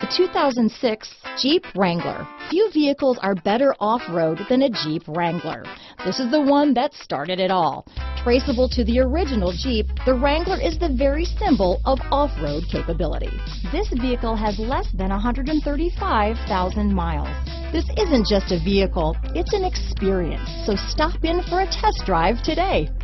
The 2006 Jeep Wrangler. Few vehicles are better off-road than a Jeep Wrangler. This is the one that started it all. Traceable to the original Jeep, the Wrangler is the very symbol of off-road capability. This vehicle has less than 135,000 miles. This isn't just a vehicle, it's an experience. So stop in for a test drive today.